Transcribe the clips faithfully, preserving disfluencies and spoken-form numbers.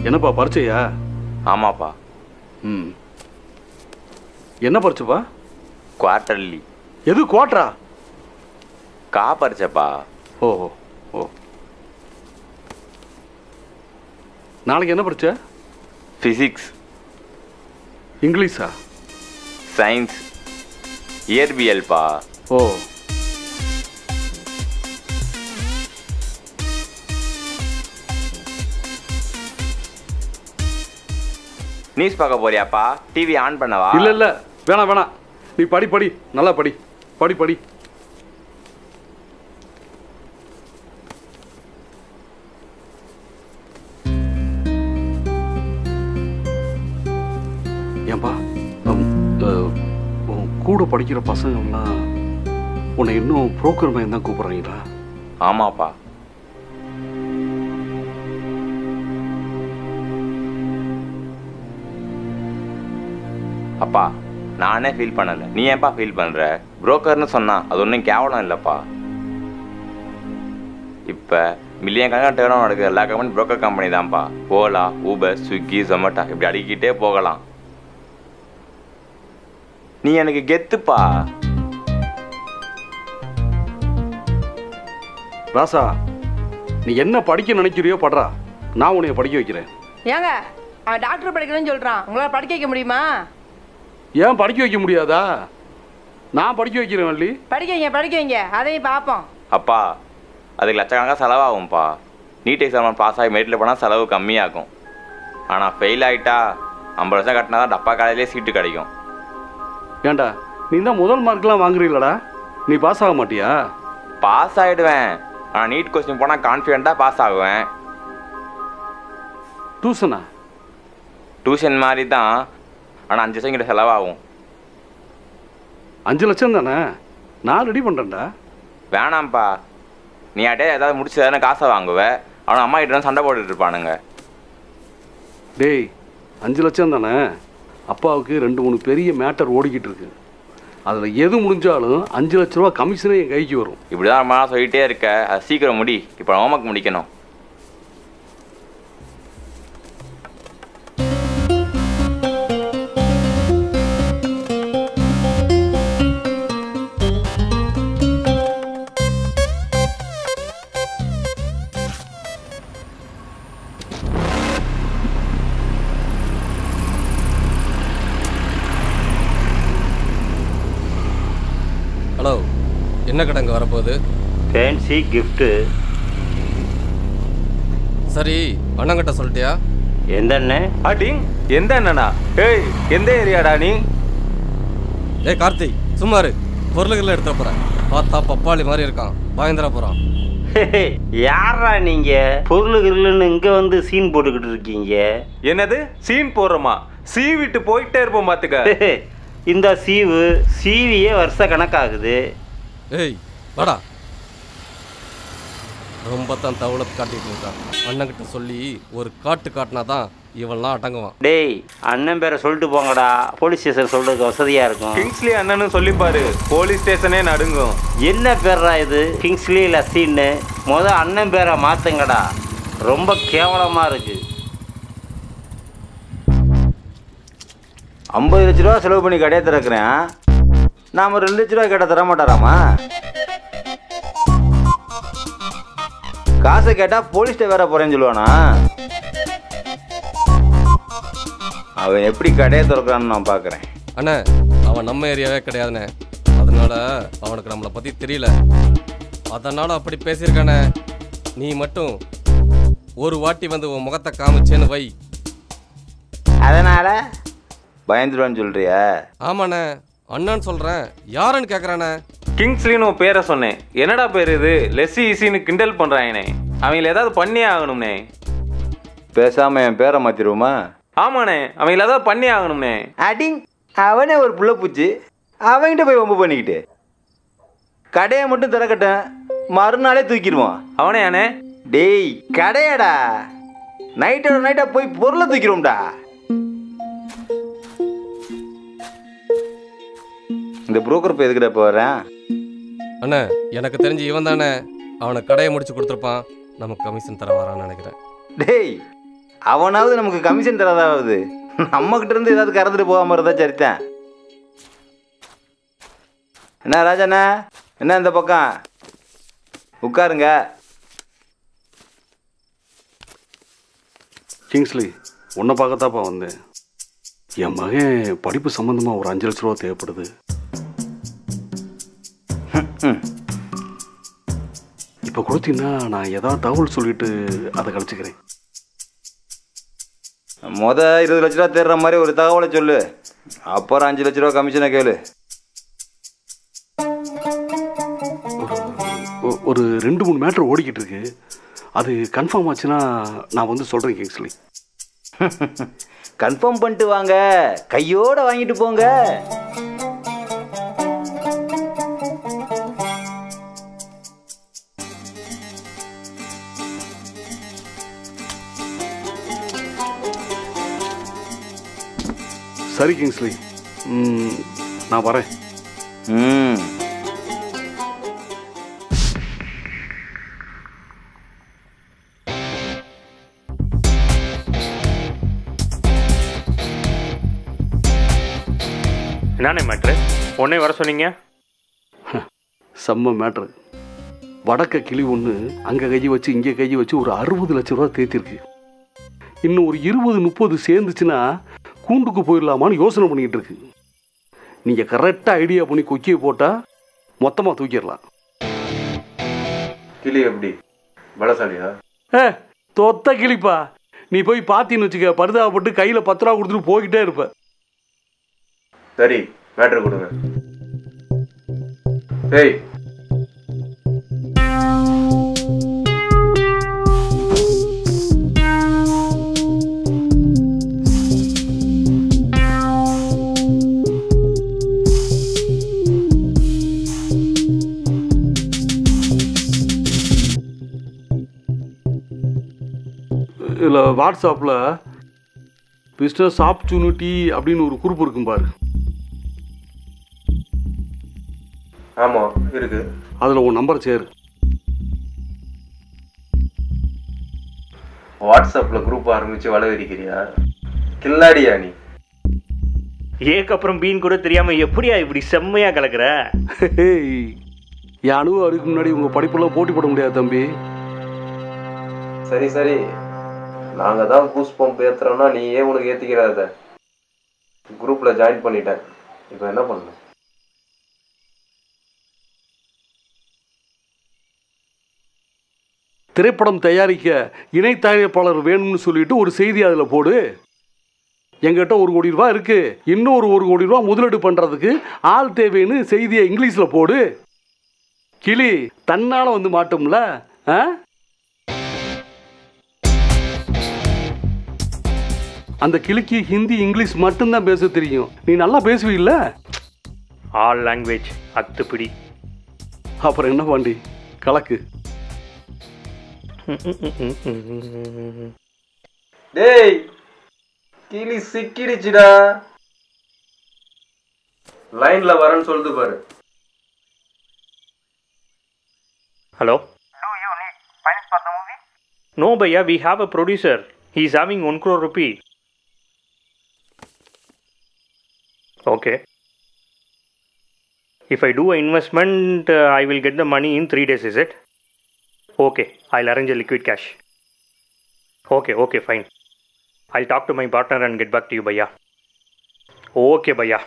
என்னப்பா பரிச்சையா? ஆமாப்பா. ம், என்ன பரிச்சைப்பா? குவார்டர்லி. எது குவார்டரா? கா பரிச்சைப்பா. ஓ ஓ. நாளைக்கு என்ன பரிச்சை? ஃபிசிக்ஸ். இங்கிலீஷா? சயின்ஸ். இயற்பியல்பா. ஓ. நியூஸ் பார்க்க போறியாப்பா? டிவி ஆன் பண்ணவா? இல்ல இல்ல, வேணாம் வேணாம். நீ படி படி, நல்லா படி படி படி. ஏன்பா, கூட படிக்கிற பசங்கள்லாம் உன்னை இன்னும் புரோக்கர் மையம் தான் கூப்பிடுறீங்களா? ஆமாப்பா. அப்பா, நானே ஃபீல் பண்ணல, நீ ஏன்பா ஃபீல் பண்ற? புரோக்கர்னு சொன்னா அது ஒன்றும் கேவலம் இல்லைப்பா. இப்போ மில்லியன் கணக்கான டேர்ன் ஓவர் நடக்குது. எல்லா கம்பெனி புரோக்கர் கம்பெனி தான்ப்பா. ஓலா, ஊபர், ஸ்விக்கி, ஜொமேட்டோ இப்படி அடிக்கிட்டே போகலாம். நீ எனக்கு கெத்துப்பா. ராசா, நீ என்ன படிக்க நினைக்கிறியோ படுறா, நான் உன்னைய படிக்க வைக்கிறேன். ஏங்க, அவன் டாக்டர் படிக்கணும்னு சொல்றான், உங்களால் படிக்க வைக்க முடியுமா? ஏன் படிக்க வைக்க முடியாதா? நான் படிக்க வைக்கிறேன் வள்ளி. படிக்க வைங்க படிக்க வைங்க, அதையும் பார்ப்போம். அப்பா, அதுக்கு லட்சக்கணக்காக செலவாகும்ப்பா. நீட் எக்ஸாம் பாஸ் ஆகி மெரிட்டில் போனால் செலவு கம்மியாகும். ஆனால் ஃபெயில் ஆகிட்டா ஐம்பது லட்சம் கட்டினா தான் டப்பா காலையிலே சீட்டு கிடைக்கும். ஏண்டா, நீ தான் முதல் மார்க்லாம் வாங்குறீங்களடா, நீ பாஸ் ஆக மாட்டியா? பாஸ் ஆகிடுவேன், ஆனால் நீட் கொஸ்டின் போனால் கான்ஃபிடென்ட்டாக பாஸ் ஆகுவேன். டியூஷனா? டியூஷன் மாதிரி தான், ஆனால் அஞ்சு லட்சம் கிட்ட செலவாகும். அஞ்சு லட்சம் தானே, நான் ரெடி பண்ணுறேன்டா. வேணாம்ப்பா, நீ ஆட்டே ஏதாவது முடிச்சு தானே காசை வாங்குவேன். அவன் அம்மா கிட்ட சண்டை போட்டுட்டு இருப்பானுங்க. டேய், அஞ்சு லட்சம் தானே, அப்பாவுக்கு ரெண்டு மூணு பெரிய மேட்டர் ஓடிக்கிட்டு இருக்கு. அதில் எது முடிஞ்சாலும் அஞ்சு லட்ச ரூபா கமிஷனே என் கைக்கு வரும். இப்படி தான் ரொம்ப சொல்லிகிட்டே இருக்க, அது சீக்கிரம் முடி. இப்போ ஹோம்ஒர்க் முடிக்கணும். ஹலோ, என்ன கடைங்க வரப்போகுது? Fancy gift. சரி, அண்ணங்கிட்ட சொல்லிட்டியா? எந்த அண்ணன்? அடிங், எந்த அண்ணனா? ஏய், எந்த ஏரியாடா நீ? ஏய் கார்த்தி, சும்மாரு. பொருளுகளை எடுத்துட போகிறேன். பார்த்தா பப்பாளி மாதிரி இருக்கான், பயந்துட போகிறான். யாரா நீங்க? பொருளுகள்னு இங்கே வந்து சீன் போட்டுக்கிட்டு இருக்கீங்க. என்னது சீன் போடுறோமா? சீவிட்டு போயிட்டே இருப்போம் பார்த்துக்க. இந்த சீவு சீவியே வருஷ கணக்காகுது. ஏய் வாடா, ரொம்ப தான் தவளத்தை காட்டிட்டு இருக்கான். அண்ணன்கிட்ட சொல்லி ஒரு காட்டு காட்டினா தான் இவெல்லாம் அடங்குவான். டேய், அண்ணன் பேரை சொல்லிட்டு போங்கடா, போலீஸ் ஸ்டேஷன் சொல்றதுக்கு வசதியா இருக்கும். கிங்ஸ்லி அண்ணன்னு சொல்லி பாரு, போலீஸ் ஸ்டேஷனே நடுங்கும். என்ன பேரா இது? கிங்ஸ்லி லசீன்னு முத அண்ணன் பேரை மாத்துங்கடா, ரொம்ப கேவலமா இருக்கு. ஐம்பது லட்ச ரூபா செலவு பண்ணி கடையை திறக்கிறேன், நாம ரெண்டு லட்ச ரூபா கேட்டால் தர மாட்டாராமா? காசை கேட்டால் போலீஸ்ட்ட வேற போறேன்னு சொல்லுவானா? அவன் எப்படி கடையை திறக்கிறான்னு நான் பார்க்குறேன். அண்ணே, அவன் நம்ம ஏரியாவே கிடையாதுண்ணே, அதனால அவனுக்கு நம்மளை பற்றி தெரியல, அதனால அப்படி பேசியிருக்கானே. நீ மட்டும் ஒரு வாட்டி வந்து உன் முகத்தை காமிச்சேன்னு வை, அதனால பயந்துடுவான்னு சொல்றியா? ஆமாண்ணே, அண்ணான்னு சொல்கிறேன். யாருன்னு கேட்குறானே? கிங்ஸ்லின்னு உன் பேரை சொன்னேன். என்னடா பேர் இது? லெஸ்ஸி ஈஸின்னு கிண்டல் பண்ணுறாங்கண்ணே. அவங்கள ஏதாவது பண்ணியே ஆகணும்னே. பேசாமல் என் பேரை மாற்றிடுவோமா? ஆமாண்ணே, அவங்கள ஏதாவது பண்ணி ஆகணும்னே. அடிங், அவனே ஒரு புள்ள பூச்சி, அவன்கிட்ட போய் வம்பு பண்ணிக்கிட்டு கடையை மட்டும் திறக்கட்டும், மறுநாளே தூக்கிடுவான். அவனே அண்ணே? டேய், கடையாடா, நைட்டோட நைட்டா போய் பொருளை தூக்கிடுவோம்டா. இந்த புரோக்கர் போய் எதுக்கிட்ட போகிறேன்? அண்ணே, எனக்கு தெரிஞ்சு இவன் தானே அவனை கடையை முடிச்சு கொடுத்துருப்பான். நமக்கு கமிஷன் தர வரான்னு நினைக்கிறேன். டேய், அவனாவது நமக்கு கமிஷன் தராதாவது, நம்மக்கிட்ட இருந்து ஏதாவது கறந்துட்டு போகாமல் இருந்தால் சரித்தான். என்ன ராஜாண்ணா, என்ன இந்த பக்கம் உட்காருங்க. கிங்ஸ்லி, உன்னை பார்க்கத்தாப்பா வந்தேன். என் மகன் படிப்பு சம்மந்தமாக ஒரு அஞ்சு லட்ச ரூபா தேவைப்படுது. இப்போ கொடுத்தீங்கன்னா நான் ஏதாவது தகவல் சொல்லிட்டு அதை கழிச்சுக்கிறேன். மொதல் இருபது லட்ச ரூபா தேடுற மாதிரி ஒரு தகவலை சொல்லு, அப்புறம் அஞ்சு லட்ச ரூபா கமிஷனை கேளு. ஒரு ரெண்டு மூணு மேட்ரு ஓடிக்கிட்டு இருக்கு, அது கன்ஃபார்ம் ஆச்சுன்னா நான் வந்து சொல்கிறேன் கிங்ஸ்லி. கன்ஃபார்ம் பண்ணிட்டு வாங்க, கையோட வாங்கிட்டு போங்க. சரி கிங்ஸ்லி, நான் வரேன். ம் என்னண்ணே மேட்ரு? உடனே வர சொன்னீங்க. செம்ம மேட்ரு. வடக்க கிளி ஒன்று அங்கே கையை வச்சு இங்கே கையை வச்சு ஒரு அறுபது லட்ச ரூபா தேத்திருக்கு. இன்னும் ஒரு இருபது முப்பது சேர்ந்துச்சுன்னா கூண்டுக்கு போயிடலாமான்னு யோசனை பண்ணிக்கிட்டு இருக்கு. நீங்கள் கரெக்டாக ஐடியா பண்ணி கொக்கியை போட்டால் மொத்தமாக தூக்கிடலாம். கிளி எப்படி பலசாலியா? ஏ தொத்த கிளிப்பா, நீ போய் பார்த்தீன்னு வச்சுக்க, பரிதாபப்பட்டு கையில் பத்து ரூபா கொடுத்துட்டு போய்கிட்டே இருப்ப. சரி, மேட்ரு கொடுங்க. ஏய், இதில் வாட்ஸ்அப்பில் பிஸ்னஸ் ஆப்பர்ச்சுனிட்டி அப்படின்னு ஒரு குரூப் இருக்கும் பாரு. ஆமாம் இருக்கு. அதில் உன் நம்பர் சேரு. வாட்ஸ்அப்பில் குரூப் ஆரம்பித்து வளவிரிக்கிறியா? கில்லாடியா நீ? ஏக்கு அப்புறம் பீன் கூட தெரியாமல் எப்படியா இப்படி செம்மையாக கலக்கிற? என் அனுபவம் அதுக்கு முன்னாடி உங்கள் படிப்பெல்லாம் போட்டி போட முடியாது தம்பி. சரி சரி, நாங்கள் தான் பூஸ் பம்ப் ஏற்றுறோன்னா நீ ஏன் உனக்கு ஏற்றிக்கிறாத? குரூப்பில் ஜாயின் பண்ணிட்டேன், இப்போ என்ன பண்ண? திரைப்படம் தயாரிக்க இணை தயாரிப்பாளர் வேணும்னு சொல்லிட்டு ஒரு செய்தி அதில் போடு. எங்கிட்ட ஒரு கோடி ரூபா இருக்கு, இன்னொரு ஒரு கோடி ரூபா முதலீடு பண்ணுறதுக்கு ஆள் தேவைன்னு செய்தியை இங்கிலீஷில் போடு. கிளி தன்னால் வந்து மாட்டோம்ல. ஆ அந்த கிளிக்கு ஹிந்தி இங்கிலீஷ் மட்டும்தான் பேச தெரியும். நீ நல்லா பேசுவீல்ல? All language அத்துப்பிடி. அப்புறம் என்ன பாண்டி, கலக்கு. டேய், கிளி சிக்கிடுச்சுடா. லைன்ல வரேன்னு சொல்லுது பாரு. Hello. No bhaiya, we have a producer. He is having one crore rupee. Okay. If I do an investment, uh, I will get the money in three days, is it? Okay, I'll arrange a liquid cash. Okay, okay, fine. I'll talk to my partner and get back to you, bhaiya. Okay, bhaiya.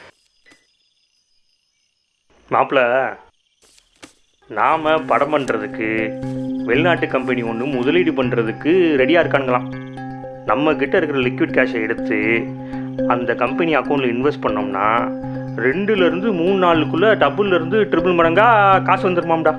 மாப்பிள்ள, நாம் படம் பண்ணுறதுக்கு வெளிநாட்டு company ஒன்று முதலீடு பண்ணுறதுக்கு ரெடியாக இருக்கானுங்களாம். நம்ம கிட்ட இருக்கிற லிக்விட் கேஷை எடுத்து அந்த கம்பெனி அக்கௌண்ட்டில் இன்வெஸ்ட் பண்ணோம்னா ரெண்டுலேருந்து மூணு நாளுக்குள்ளே டபுள்லேருந்து ட்ரிபிள் மடங்காக காசு வந்துருமாம்டா.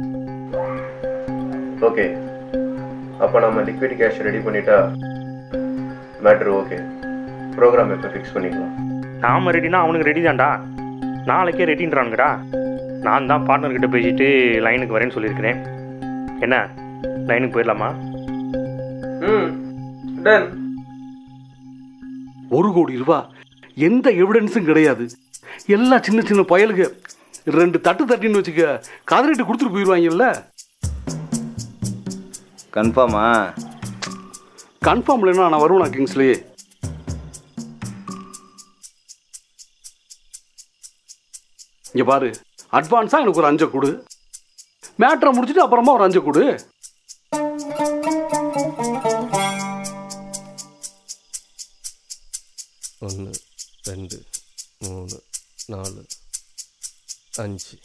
ஓகே, அப்போ நம்ம லிக்விட் கேஷ் ரெடி பண்ணிட்டா மேட்ரு ஓகே. ப்ரோக்ராம் எப்போ ஃபிக்ஸ் பண்ணிக்கலாம்? நாம் ரெடினா அவனுக்கு ரெடி தான்டா. நாளைக்கே ரெடின்றானுங்கடா. நான் தான் பார்ட்னர்கிட்ட பேசிட்டு லைனுக்கு வரேன்னு சொல்லியிருக்கிறேன். என்ன, லைனுக்கு போயிடலாமா? ம், டன். ஒரு கோடி ரூபா எந்த எவிடன்ஸும் கிடையாது. எல்லா சின்ன சின்ன பயலுக ரெண்டு தட்டு தட்டின்னு வச்சுக்க, கதறிட்டு கொடுத்துட்டு போயிடுவாங்கல்ல. கன்ஃபார்மா? கன்ஃபார்ம் இல்லைன்னா நான் வருவேன் கிங்ஸ்லேயே. இங்கே பாரு, அட்வான்ஸாக எனக்கு ஒரு அஞ்சை கொடு, மேட்ரை முடிச்சுட்டு அப்புறமா ஒரு அஞ்சை கொடு. ஒன்று ரெண்டு மூணு நாலு அஞ்சு.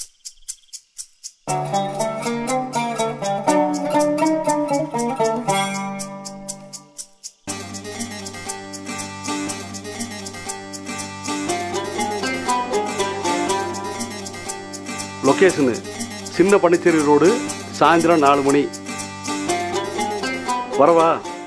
லொக்கேஷனு சின்ன பனிச்சேரி ரோடு, சாயந்தரம் நாலு மணி. வரவா?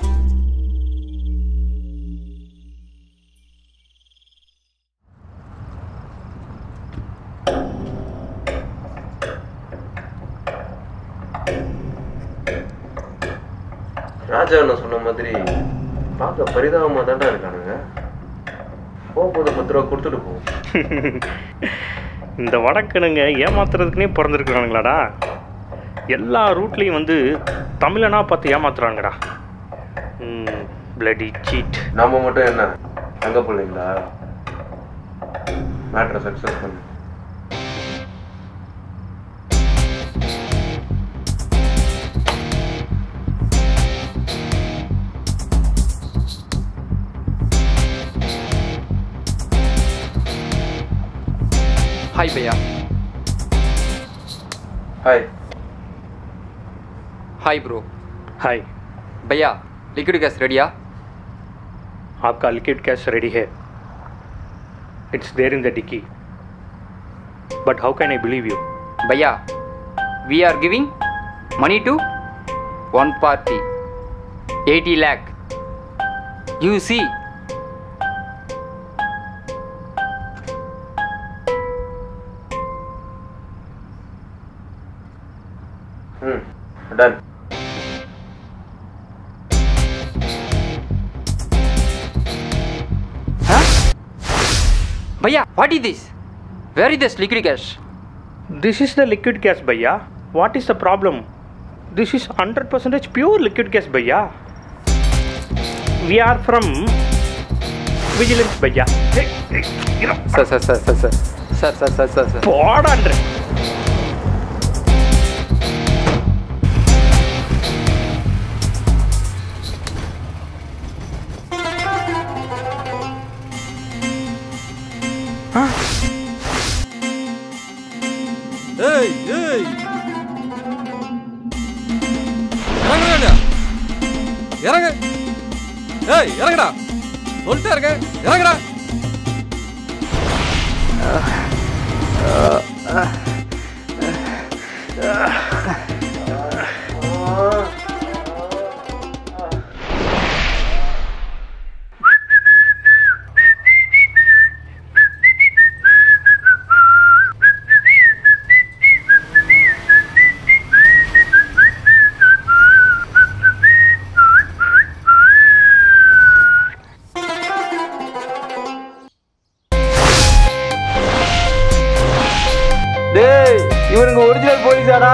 ராஜா அண்ணன் சொன்ன மாதிரி பார்க்க பரிதாபமாக தாண்டா இருக்கானுங்க. போகும்போது பத்து ரூபா கொடுத்துட்டு போவோம். இந்த வடக்கனுங்க ஏமாத்துறதுக்குனே பிறந்திருக்கிறானுங்களாடா. எல்லா ரூட்லேயும் வந்து தமிழனா பார்த்து ஏமாத்துறாங்கடா. Bloody seat. நம்ம மட்டும் என்ன தங்க பிள்ளைங்களா? மேட்ரை சக்ஸஸ் பண்ணு. हाय भैया. हाय. हाय ब्रो. हाय भैया, लिक्विड गैस रेडिया? आपका लिक्विड गैस रेडी है. It's there in the dicky. But how can I believe you? भैया, we are giving money to one party, eighty lakh. You see. Hmm. Done. Huh? Bhaiya, what is this? Where is this liquid gas? This is the liquid gas, bhaiya. What is the problem? This is one hundred percent pure liquid gas, bhaiya. We are from vigilance, bhaiya. Hey, hey, you know. Sir, sir, sir, sir, sir, sir, sir, sir, sir, sir. Pod under. ஏய் ஏய் இறங்குடா, இறங்கு. ஏய் இறங்குடா, சொல்லிட்டே இருக்க, இறங்குடா. டேய், இவனுங்க original போலீஸாடா?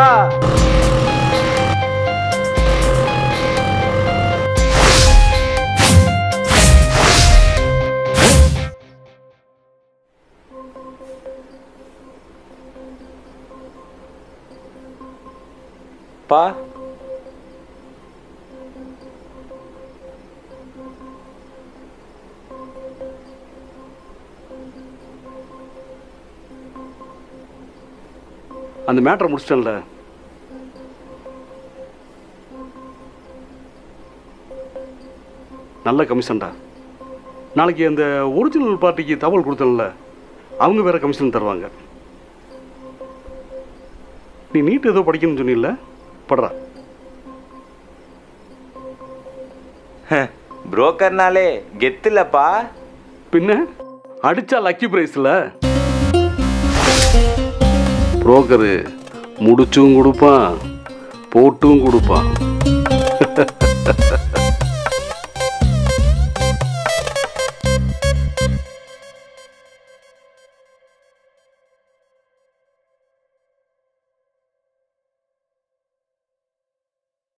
பா அந்த மேட்டரை முடிச்சிட்டேன்ல. நல்ல கமிஷன்டா. நாளைக்கு அந்த ஒரிஜினல் பார்ட்டிக்கு தகவல் கொடுத்தேன்ல, அவங்க வேற கமிஷன் தருவாங்க. நீ நீட் ஏதோ படிக்கணும்னு சொன்னில்ல, படுறா. புரோக்கர்னாலே கெத்துலப்பா. பின்ன அடிச்சா லக்கி பிரைஸ்ல. புரோக்கரு முடிச்சும் கொடுப்பான், போட்டும் கொடுப்பான்.